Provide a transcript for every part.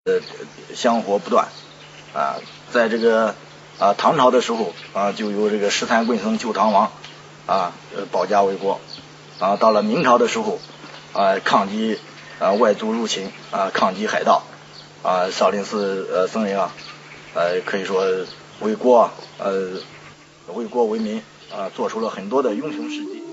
香火不断啊。在这个唐朝的时候就有这个13棍僧救唐王保家卫国到了明朝的时候抗击外族入侵抗击海盗少林寺僧人可以说为国为民做出了很多的英雄事迹。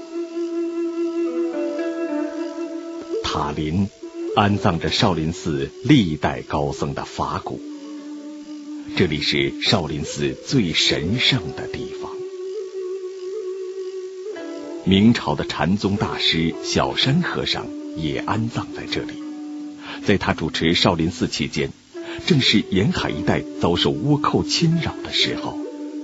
塔林安葬着少林寺历代高僧的法骨，这里是少林寺最神圣的地方。明朝的禅宗大师小山和尚也安葬在这里。在他主持少林寺期间，正是沿海一带遭受倭寇侵扰的时候。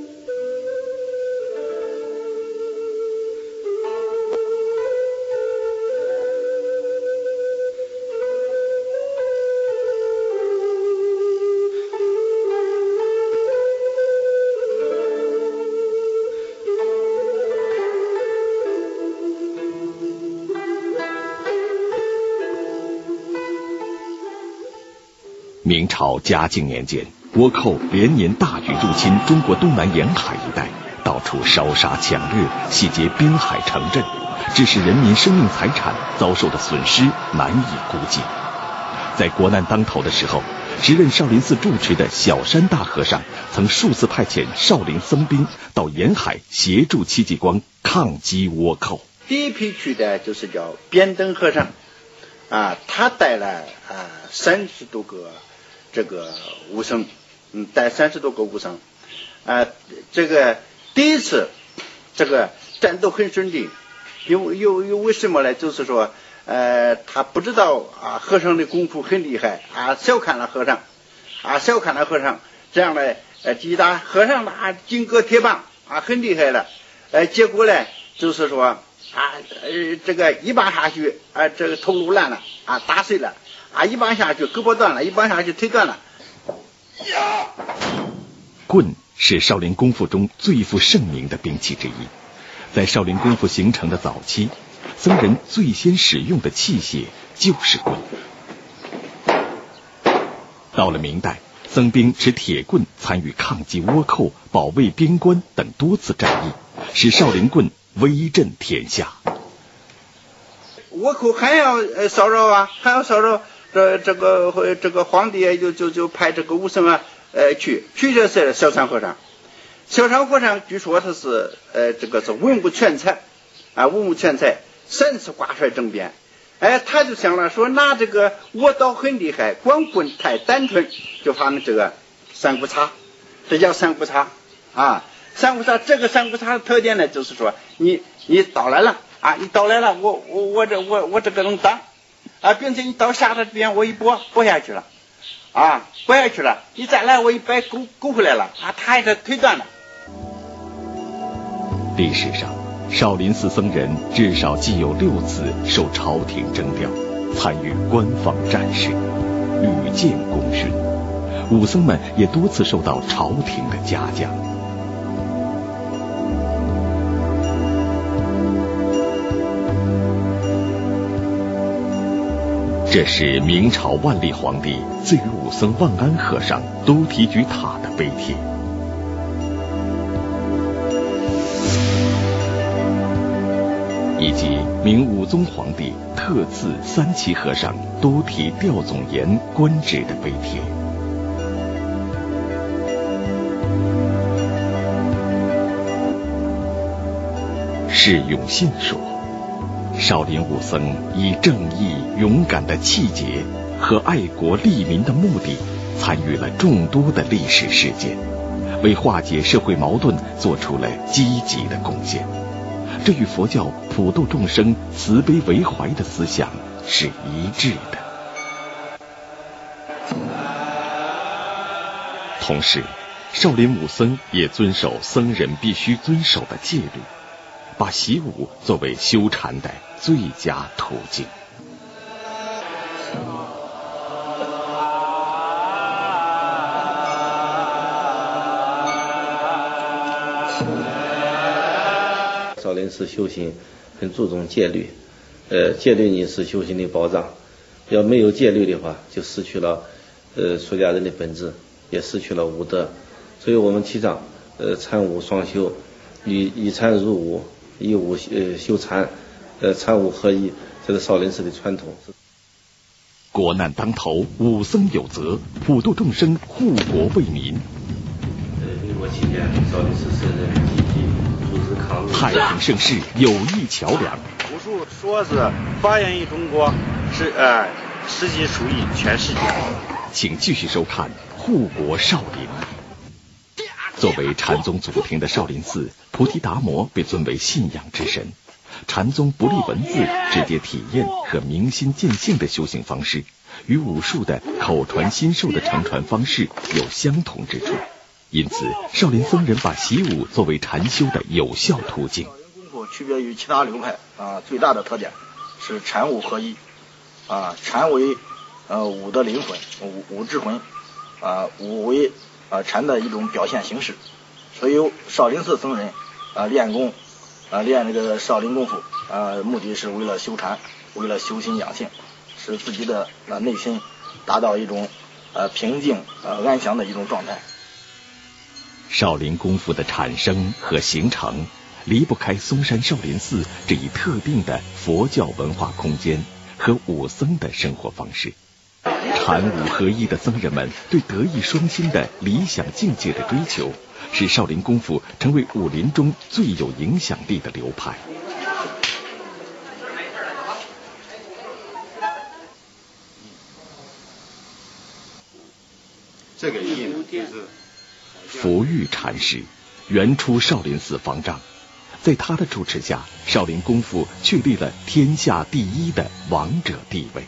明朝嘉靖年间，倭寇连年大举入侵中国东南沿海一带，到处烧杀抢掠，洗劫滨海城镇，致使人民生命财产遭受的损失难以估计。在国难当头的时候，时任少林寺住持的小山大和尚曾数次派遣少林僧兵到沿海协助戚继光抗击倭寇。 第一批去的就是叫边灯和尚他带了30多个这个武僧，带30多个武僧，这个第一次这个战斗很顺利，因为什么呢？就是说他不知道和尚的功夫很厉害小看了和尚，这样呢击打和尚金戈铁棒很厉害了，结果呢就是说这个一棒下去这个头颅烂了打碎了一棒下去胳膊断了，一棒下去腿断了。 棍是少林功夫中最负盛名的兵器之一，在少林功夫形成的早期，僧人最先使用的器械就是棍。到了明代，僧兵持铁棍参与抗击倭寇、保卫边关等多次战役，使少林棍威震天下。 倭寇还要骚扰这个皇帝就派这个武僧去这是小山和尚。小山和尚据说他是这个是文武全才3次挂帅征边，他就想了说拿这个倭刀很厉害，光棍太单纯，就发明这个三股叉，这叫三股叉三股叉。这个三股叉的特点呢，就是说你刀来了你刀来了，我这个能挡并且你刀下这边我一拨下去了你再来我一摆勾回来了他还是腿断了。 历史上少林寺僧人至少既有6次受朝廷征调，参与官方战事，屡建功勋。武僧们也多次受到朝廷的嘉奖。这是明朝万历皇帝赐予武僧万安和尚都提举塔的碑帖。以及明武宗皇帝特赐三奇和尚都提吊总严官职的碑帖。释永信说，少林武僧以正义勇敢的气节和爱国利民的目的，参与了众多的历史事件，为化解社会矛盾做出了积极的贡献。这与佛教普度众生、慈悲为怀的思想是一致的。同时，少林武僧也遵守僧人必须遵守的戒律，把习武作为修禅的最佳途径。 少林寺修行很注重戒律，戒律呢是修行的保障，要没有戒律的话，就失去了出家人的本质，也失去了武德。所以我们提倡禅武双修，以禅入武，以武修禅，禅武合一，这是少林寺的传统。 国难当头，武僧有责，普度众生，护国为民。 民国期间，少林寺僧人积极组织抗日， 太平盛世，友谊桥梁。 武术说是发源于中国，实际属于全世界。 请继续收看《护国少林》。作为禅宗祖庭的少林寺，菩提达摩被尊为信仰之神。禅宗不立文字，直接体验和明心见性的修行方式，与武术的口传心授的承传方式有相同之处。因此，少林僧人把习武作为禅修的有效途径。 少林功夫区别于其他流派最大的特点是禅武合一。禅为武的灵魂，武之魂，武为禅的一种表现形式。所以少林寺僧人练功练这个少林功夫目的是为了修禅，为了修心养性，使自己的内心达到一种平静安详的一种状态。 少林功夫的产生和形成离不开嵩山少林寺这一特定的佛教文化空间和武僧的生活方式。禅武合一的僧人们对德艺双馨的理想境界的追求，使少林功夫成为武林中最有影响力的流派。 这个意思就是福玉禅师原出少林寺方丈，在他的主持下，少林功夫确立了天下第一的王者地位。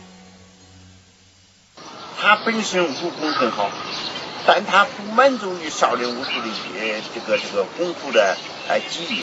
他本身武功很好，但他不满足于少林武术的这个功夫的机遇。